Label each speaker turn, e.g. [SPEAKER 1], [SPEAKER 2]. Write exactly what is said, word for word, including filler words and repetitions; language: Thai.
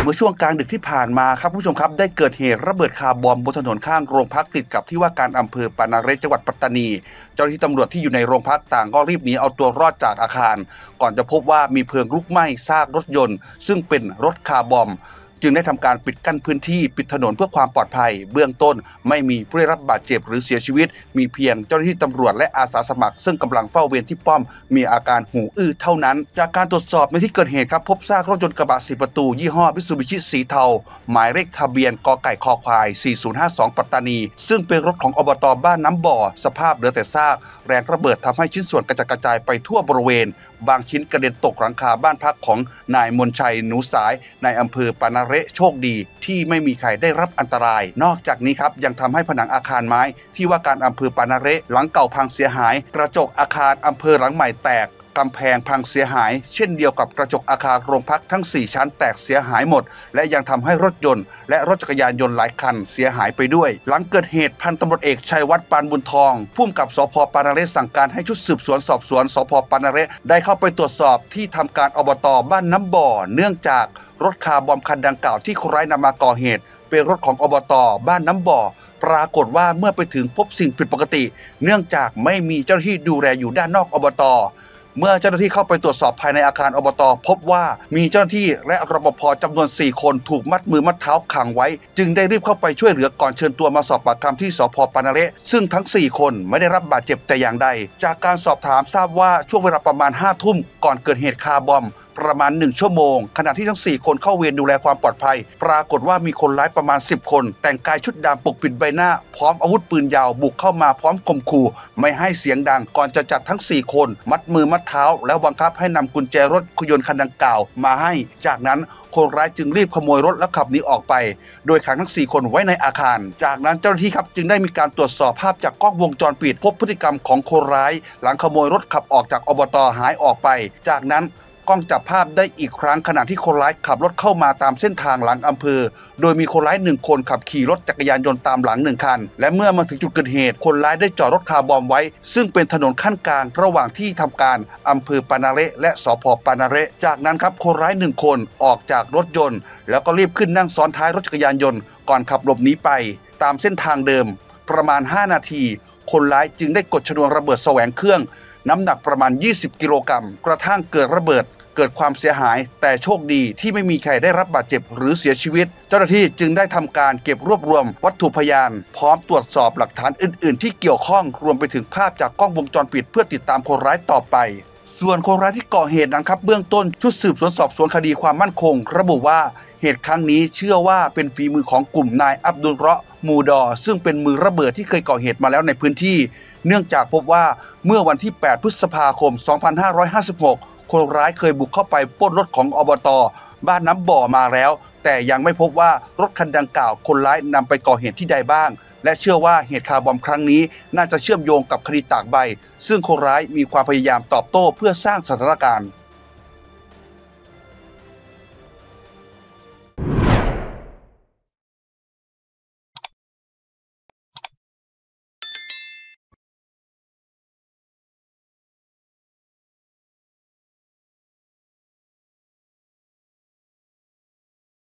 [SPEAKER 1] เมื่อช่วงกลางดึกที่ผ่านมาครับผู้ชมครับได้เกิดเหตุระเบิดคาร์บอมบนถนนข้างโรงพักติดกับที่ว่าการอำเภอปานาเรศจังหวัดปัตตานีเจ้าหน้าที่ตำรวจที่อยู่ในโรงพักต่างก็รีบหนีเอาตัวรอดจากอาคารก่อนจะพบว่ามีเพลิงลุกไหม้ซากรถยนต์ซึ่งเป็นรถคาร์บอมจึงได้ทำการปิดกั้นพื้นที่ปิดถนนเพื่อความปลอดภัยเบื้องต้นไม่มีผู้ได้รับบาดเจ็บหรือเสียชีวิตมีเพียงเจ้าหน้าที่ตำรวจและอาสาสมัครซึ่งกำลังเฝ้าเวรที่ป้อมมีอาการหูอื้อเท่านั้นจากการตรวจสอบในที่เกิดเหตุครับพบซากรถยนต์กระบะสี่ประตูยี่ห้อมิตซูบิชิสีเทาหมายเลขทะเบียนกไก่คอควายสี่ศูนย์ห้าสองปัตตานีซึ่งเป็นรถของอบต.บ้านน้ำบ่อสภาพเหลือแต่ซากแรงระเบิดทำให้ชิ้นส่วนกระจัดกระจายไปทั่วบริเวณบางชิ้นกระเด็นตกหลังคาบ้านพักของนายมนชัยหนูสายในอำเภอปานาเระโชคดีที่ไม่มีใครได้รับอันตรายนอกจากนี้ครับยังทำให้ผนังอาคารไม้ที่ว่าการอำเภอปานาเระหลังเก่าพังเสียหายกระจกอาคารอำเภอหลังใหม่แตกกำแพงพังเสียหายเช่นเดียวกับกระจกอาคารโรงพักทั้งสี่ชั้นแตกเสียหายหมดและยังทำให้รถยนต์และรถจักรยานยนต์หลายคันเสียหายไปด้วยหลังเกิดเหตุพันตำรวจเอกชัยวัฒน์ปานบุญทองผู้กำกับสภ.ปานาเระสั่งการให้ชุดสืบสวนสอบสวนสภ.ปานาเระได้เข้าไปตรวจสอบที่ทำการอบต.บ้านน้ำบ่อเนื่องจากรถคาร์บอมคันดังกล่าวที่คนร้ายนำมาก่อเหตุเป็นรถของอบต.บ้านน้ำบ่อปรากฏว่าเมื่อไปถึงพบสิ่งผิดปกติเนื่องจากไม่มีเจ้าหน้าที่ดูแลอยู่ด้านนอกอบต.เมื่อเจ้าหน้าที่เข้าไปตรวจสอบภายในอาคารอบต.พบว่ามีเจ้าหน้าที่และรปภ.จำนวนสี่คนถูกมัดมือมัดเท้าขังไว้จึงได้รีบเข้าไปช่วยเหลือก่อนเชิญตัวมาสอบปากคำที่สภ.ปานาเระซึ่งทั้งสี่คนไม่ได้รับบาดเจ็บแต่อย่างใดจากการสอบถามทราบว่าช่วงเวลาประมาณห้าทุ่มก่อนเกิดเหตุคาร์บอมประมาณหนึ่งชั่วโมงขณะที่ทั้งสี่คนเข้าเวรดูแลความปลอดภัยปรากฏว่ามีคนร้ายประมาณสิบคนแต่งกายชุดดำปกปิดใบหน้าพร้อมอาวุธปืนยาวบุกเข้ามาพร้อมข่มขู่ไม่ให้เสียงดังก่อนจะจับทั้งสี่คนมัดมือมัดเท้าแล้วบังคับให้นำกุญแจรถยนต์คันดังกล่าวมาให้จากนั้นคนร้ายจึงรีบขโมยรถและขับหนีออกไปโดยขังทั้งสี่คนไว้ในอาคารจากนั้นเจ้าหน้าที่ครับจึงได้มีการตรวจสอบภาพจากกล้องวงจรปิดพบพฤติกรรมของคนร้ายหลังขโมยรถขับออกจากอบต.หายออกไปจากนั้นกล้องจับภาพได้อีกครั้งขณะที่คนร้ายขับรถเข้ามาตามเส้นทางหลังอำเภอโดยมีคนร้ายหนึ่งคนขับขี่รถจักรยานยนต์ตามหลังหนึ่งคันและเมื่อมาถึงจุดเกิดเหตุคนร้ายได้จอดรถคาร์บอมไว้ซึ่งเป็นถนนขั้นกลางระหว่างที่ทำการอำเภอปานาเระและสภ.ปานาเระจากนั้นครับคนร้ายหนึ่งคนออกจากรถยนต์แล้วก็รีบขึ้นนั่งซ้อนท้ายรถจักรยานยนต์ก่อนขับหลบหนีไปตามเส้นทางเดิมประมาณห้านาทีคนร้ายจึงได้กดชนวนระเบิดแสวงเครื่องน้ำหนักประมาณยี่สิบกิโลกรัมกระทั่งเกิดระเบิดเกิดความเสียหายแต่โชคดีที่ไม่มีใครได้รับบาดเจ็บหรือเสียชีวิตเจ้าหน้าที่จึงได้ทำการเก็บรวบรวมวัตถุพยานพร้อมตรวจสอบหลักฐานอื่นๆที่เกี่ยวข้องรวมไปถึงภาพจากกล้องวงจรปิดเพื่อติดตามคนร้ายต่อไปส่วนคนร้ายที่ก่อเหตุนั้นครับเบื้องต้นชุดสืบสวนสอบสวนคดีความมั่นคงระบุว่าเหตุครั้งนี้เชื่อว่าเป็นฝีมือของกลุ่มนายอับดุลเราะห์มูดอซึ่งเป็นมือระเบิดที่เคยก่อเหตุมาแล้วในพื้นที่เนื่องจากพบว่าเมื่อวันที่แปดพฤษภาคมสองพันห้าร้อยห้าสิบหกคนร้ายเคยบุกเข้าไปปล้นรถของอบต.บ้านน้ำบ่อมาแล้วแต่ยังไม่พบว่ารถคันดังกล่าวคนร้ายนำไปก่อเหตุที่ใดบ้างและเชื่อว่าเหตุคาร์บอมครั้งนี้น่าจะเชื่อมโยงกับคดีตากใบซึ่งคนร้ายมีความพยายามตอบโต้เพื่อสร้างสถานการณ์